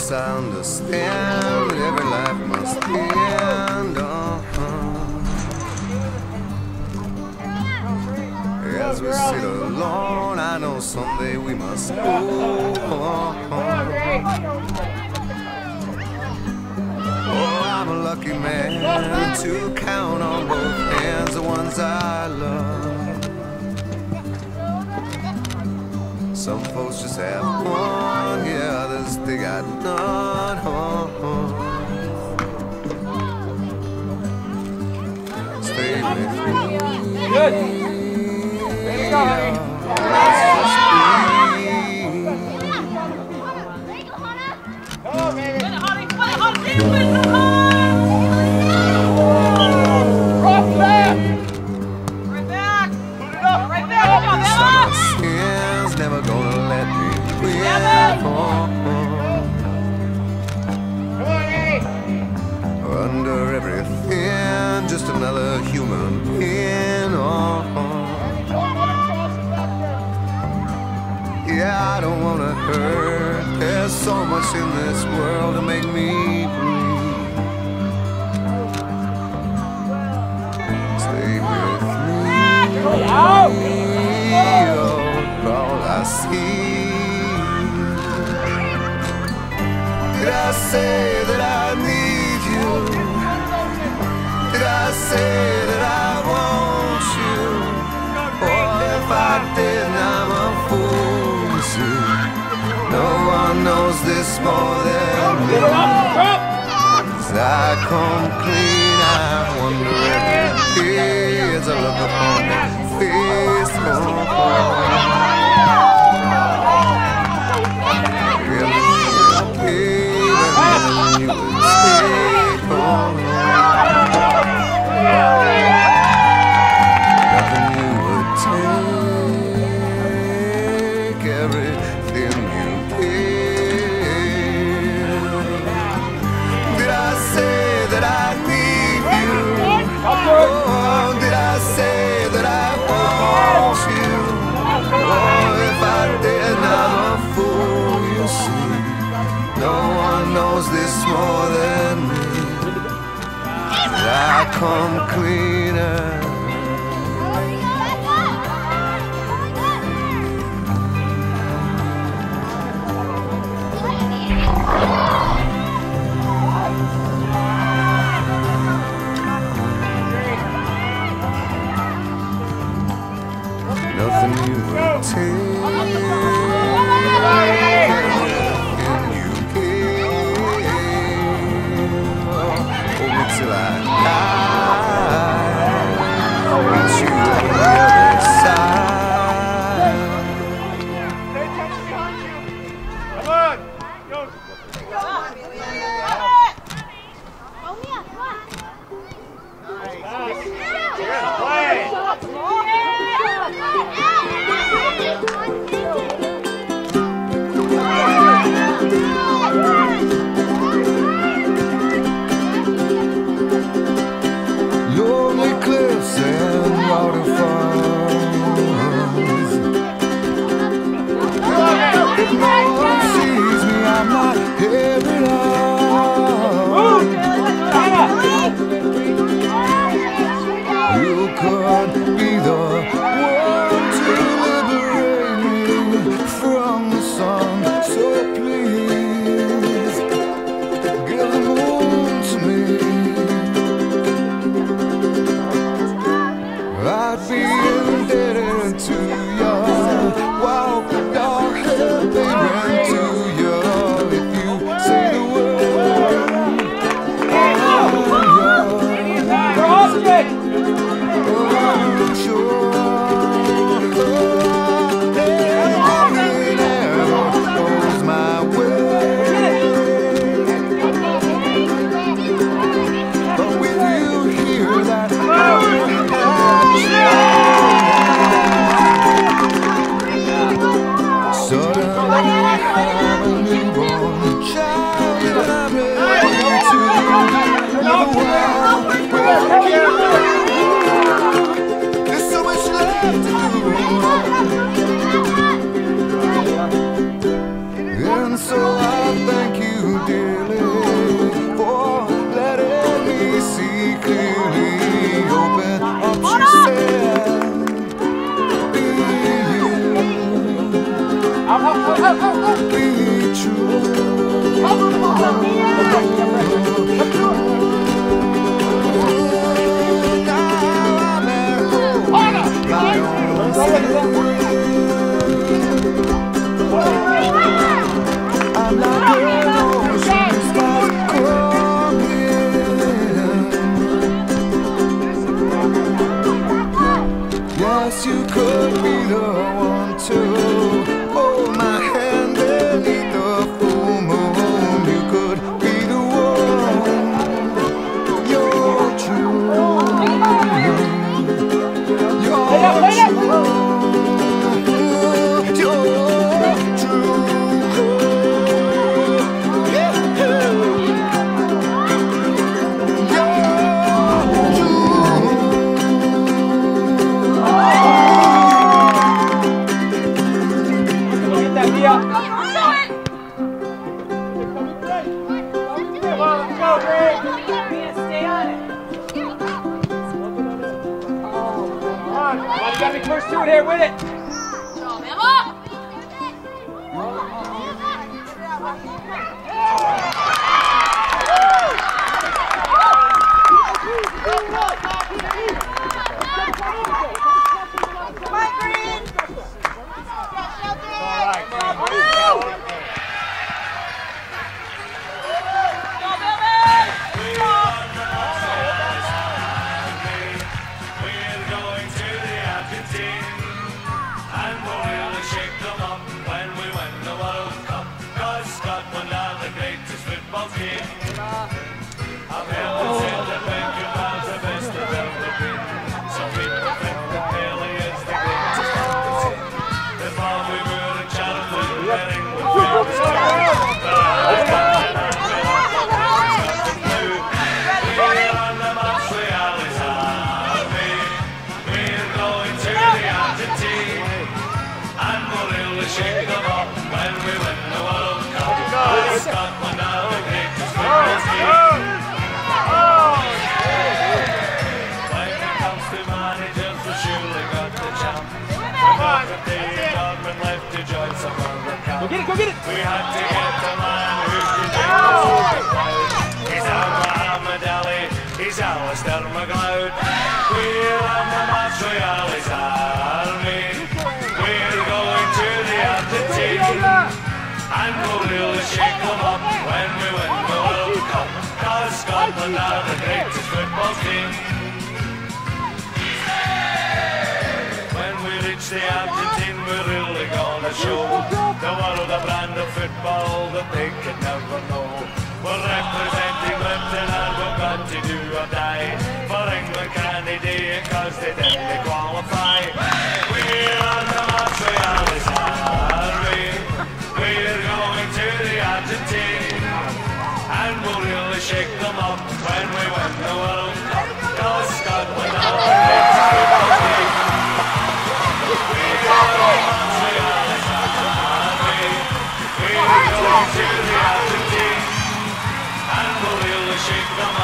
Yes, I understand that every life must end. As we sit alone, I know someday we must go. Oh, I'm a lucky man to count on both hands the ones I love. Some folks just have one, yeah, others they got none. Stay with me. Good. Let's go, honey. Come on, baby. Cross back. Right back. Put it up. Right back. Come on, Bella. Skin's never gonna let me win. Come on, Eddie. Under everything, just another human being. Yeah, I don't wanna hurt. There's so much in this world to make me breathe. Stay with me. Oh, all I see. Did I say that I need you? Did I say that I want you? Or if I did, I'm a fool. No one knows this more than me. As I come clean, I wonder every day as I look upon that face. You would stay home. Nothing you would take, everything you give. Did I say that I need you? Oh, did I say that I want you? Oh, if I did, I'm a fool, you see. No one knows this more than me. I come cleaner. Nothing you will take. Till I die, I'll meet you on the other side. Stay attention behind you. Come on. Go. Nice. Good play. Lonely cliffs and waterfalls. If no one sees me, I'm not headed off. You could be the one to liberate me from the sun. So please, give the moon to me. I'd be indebted to your wild dog hair, baby, to your if you say the word. There's so much left to do. And so I thank you, be true. Now I'm at home, my own city. I'm not alone, she's not coming. Yes, you could be the one to hold my hand beneath the full moon. You could be the one. You're true. You're true. You gotta be first to it here, win it! Go get it, go get it! We had to get the man who could do the He's our Muhammad Ali, he's Alistair McLeod. We're on the March Royale's army. We're going to the Argentine, and we'll really shake them up when we win the World Cup. Cause Scotland are the greatest football team. When we reach the Argentine, we're really gonna show the world a brand of football that they could never know. We're representing Lipton and we've got to do or die for England canny day cause they didn't qualify. We're on the March Royale's army. We're going to the Argentine, and we'll really shake them up when we win the World Cup. Cause Scotland are the greatest football team. We're on the March Royale's army. We're going to the Argentine, and we'll really shake them